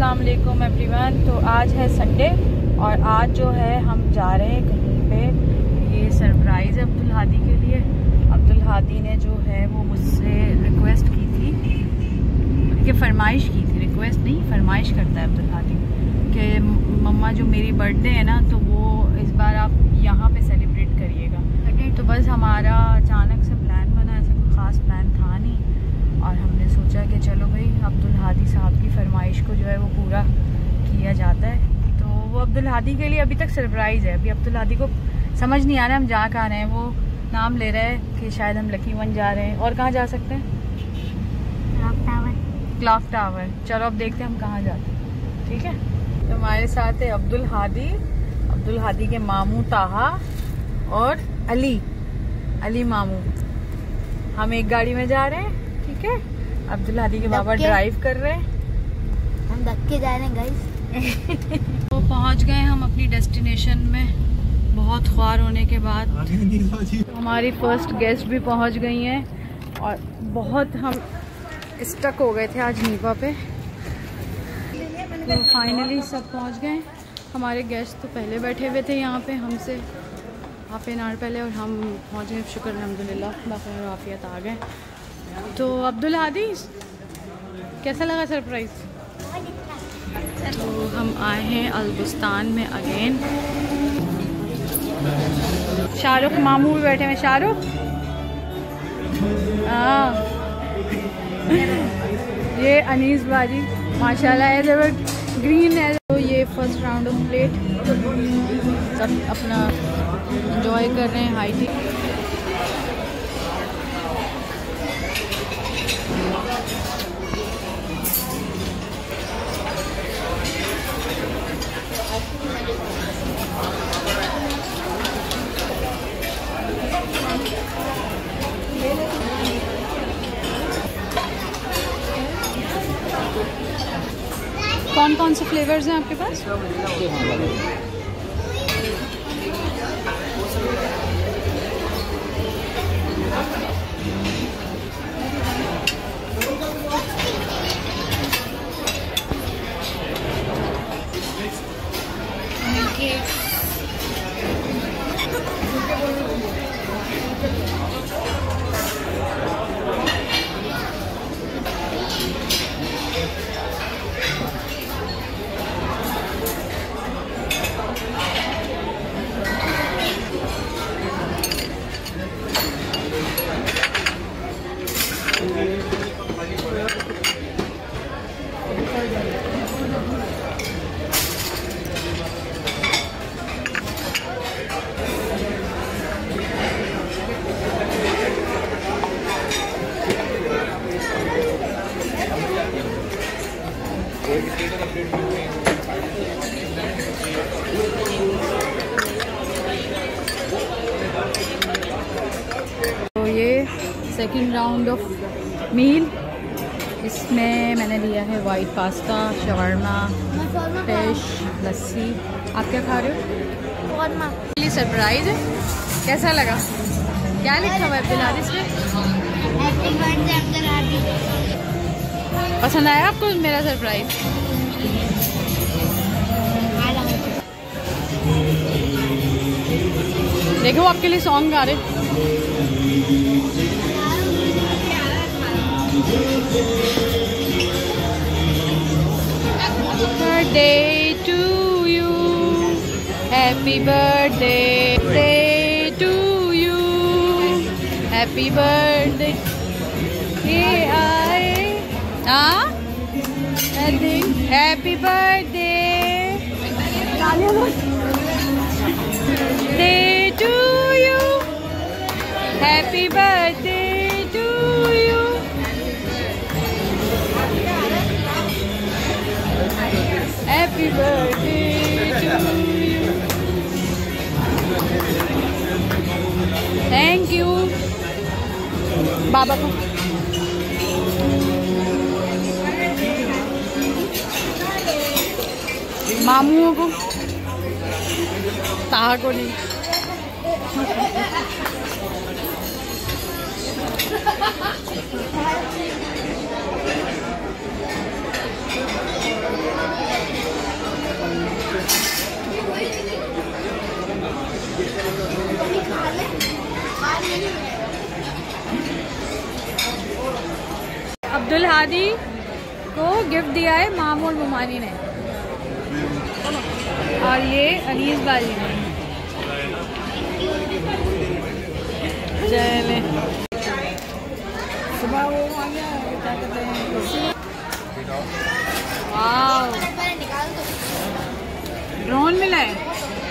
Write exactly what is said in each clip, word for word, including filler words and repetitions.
अस्सलाम वालेकुम एवरीवन। तो आज है संडे और आज जो है हम जा रहे हैं कहीं पे। ये सरप्राइज़ है अब्दुल हादी के लिए। अब्दुल हादी ने जो है वो मुझसे रिक्वेस्ट की थी, कि फरमाइश की थी, रिक्वेस्ट नहीं फरमाइश करता है अब्दुल हादी कि मम्मा जो मेरी बर्थडे है ना, तो वो इस बार आप यहाँ पे सेलिब्रेट करिएगा। तो बस हमारा अचानक से प्लान बना, ऐसा कोई ख़ास प्लान था नहीं और हमने सोचा कि चलो भाई अब्दुल हादी साहब की फरमाइश को जो है वो पूरा किया जाता है। तो वो अब्दुल हादी के लिए अभी तक सरप्राइज़ है। अभी अब्दुल हादी को समझ नहीं आ रहा है हम जा कहाँ रहे हैं। वो नाम ले रहा है कि शायद हम लकी वन जा रहे हैं। और कहाँ जा सकते हैं? Clock tower. Clock tower. चलो अब देखते हैं हम कहाँ जाते हैं। ठीक है, तो हमारे साथ है अब्दुल हादी, अब्दुल हादी के मामू ताहा और अली अली मामू। हम एक गाड़ी में जा रहे हैं, ठीक है। अब्दुल हादी के बाबा ड्राइव कर रहे हैं, हम धक्के जा रहे हैं गाइस। तो पहुंच गए हम अपनी डेस्टिनेशन में बहुत ख्वार होने के बाद। तो हमारी फर्स्ट गेस्ट भी पहुंच गई हैं और बहुत हम स्टक हो गए थे आज नीपा पे। तो फाइनली सब पहुंच गए। हमारे गेस्ट तो पहले बैठे हुए थे यहाँ पे हमसे हाफ एन आवर पहले, और हम पहुँच गए शुक्र अल्हम्दुलिल्लाह, बाखैर आफियत आ गए। तो अब्दुल हादी कैसा लगा सरप्राइज़? तो हम आए हैं अलबुस्तान में अगेन। शाहरुख मामू भी बैठे हैं। शाहरुख हाँ, ये अनीस बाजी माशाल्लाह एज एवर ग्रीन है। तो ये फर्स्ट राउंड ऑफ प्लेट सब अपना एंजॉय कर रहे हैं। हाई टी कौन कौन से फ्लेवर्स हैं आपके पास? तो ये सेकंड राउंड ऑफ मील। इसमें मैंने लिया है white pasta, shawarma, fish, lassi. आप क्या खा रहे हो? ये सरप्राइज है, कैसा लगा? क्या लिखा हुआ है अब्दुल हादी पे? Happy birthday Abdul Hadi. पसंद आया आपको मेरा सरप्राइज? देखो आपके लिए सॉन्ग गा रहे। Birthday to you, happy birthday day to you, happy birthday. Hey, I, ah, I think happy birthday day to you, happy birthday to you. Happy birthday to you. Thank you. बाबा को मामूओं को, ताहा को नहीं। अब्दुल हादी को gift दिया है मामूल मुमानी ने और ये अनीस बाजी ने। चले सुबह वो आ गया क्या कहते हैं, वाव ड्रोन मिला है।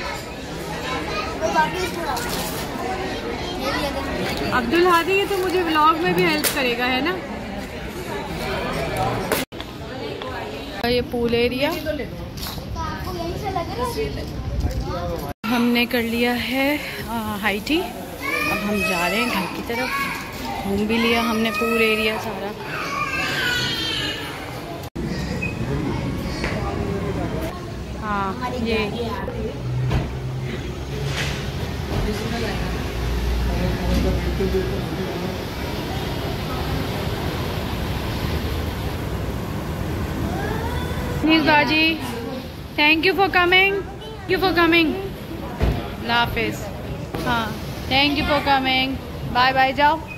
अब्दुल हादी ये तो मुझे व्लॉग में भी हेल्प करेगा, है ना। ये पूल एरिया हमने कर लिया है हाई टी। अब हम जा रहे हैं घर की तरफ। घूम भी लिया हमने पूल एरिया सारा। हाँ ये नील बाजी, thank you for coming, thank you for coming, अल्लाह हाफिज़। हाँ thank you for coming, bye bye, जाओ।